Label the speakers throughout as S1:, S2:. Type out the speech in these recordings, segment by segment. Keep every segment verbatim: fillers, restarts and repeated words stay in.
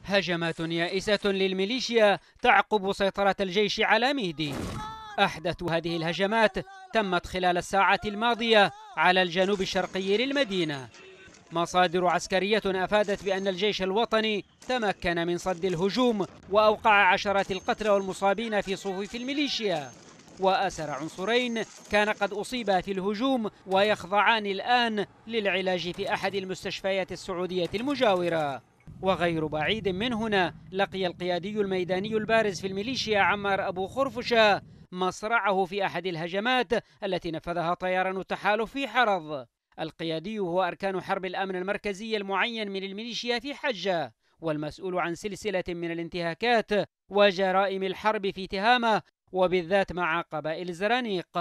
S1: هجمات يائسة للميليشيا تعقب سيطرة الجيش على ميدي. أحدث هذه الهجمات تمت خلال الساعات الماضية على الجنوب الشرقي للمدينة. مصادر عسكرية أفادت بأن الجيش الوطني تمكن من صد الهجوم وأوقع عشرات القتلى والمصابين في صفوف الميليشيا، وأسر عنصرين كان قد أصيبا في الهجوم ويخضعان الآن للعلاج في أحد المستشفيات السعودية المجاورة. وغير بعيد من هنا لقي القيادي الميداني البارز في الميليشيا عمار أبو خرفشة مصرعه في أحد الهجمات التي نفذها طيران التحالف في حرض. القيادي هو أركان حرب الأمن المركزي المعين من الميليشيا في حجة، والمسؤول عن سلسلة من الانتهاكات وجرائم الحرب في تهامة، وبالذات مع قبائل الزرانيق.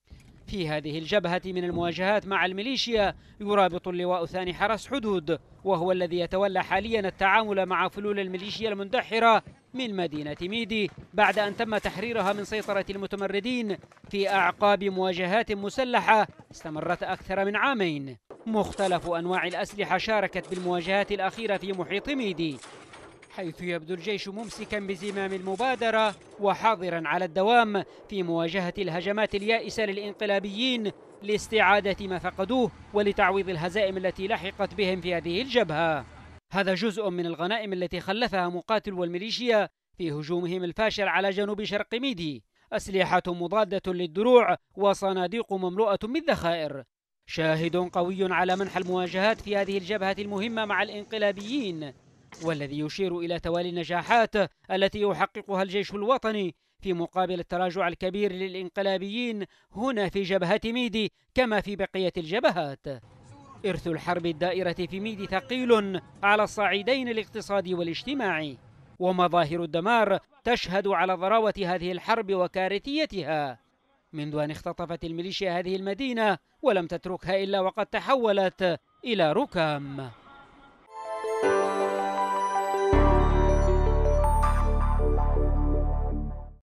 S1: في هذه الجبهة من المواجهات مع الميليشيا يرابط اللواء الثاني حرس حدود، وهو الذي يتولى حاليا التعامل مع فلول الميليشيا المندحرة من مدينة ميدي بعد أن تم تحريرها من سيطرة المتمردين في أعقاب مواجهات مسلحة استمرت أكثر من عامين. مختلف أنواع الأسلحة شاركت بالمواجهات الأخيرة في محيط ميدي، حيث يبدو الجيش ممسكا بزمام المبادرة وحاضرا على الدوام في مواجهة الهجمات اليائسة للإنقلابيين لاستعادة ما فقدوه ولتعويض الهزائم التي لحقت بهم في هذه الجبهة. هذا جزء من الغنائم التي خلفها مقاتل والميليشيا في هجومهم الفاشل على جنوب شرق ميدي، أسلحة مضادة للدروع وصناديق مملوءة بالذخائر. شاهد قوي على منح المواجهات في هذه الجبهة المهمة مع الإنقلابيين، والذي يشير إلى توالي النجاحات التي يحققها الجيش الوطني في مقابل التراجع الكبير للإنقلابيين هنا في جبهة ميدي كما في بقية الجبهات. إرث الحرب الدائرة في ميدي ثقيل على الصعيدين الاقتصادي والاجتماعي، ومظاهر الدمار تشهد على ضراوة هذه الحرب وكارثيتها منذ أن اختطفت الميليشيا هذه المدينة ولم تتركها إلا وقد تحولت إلى ركام.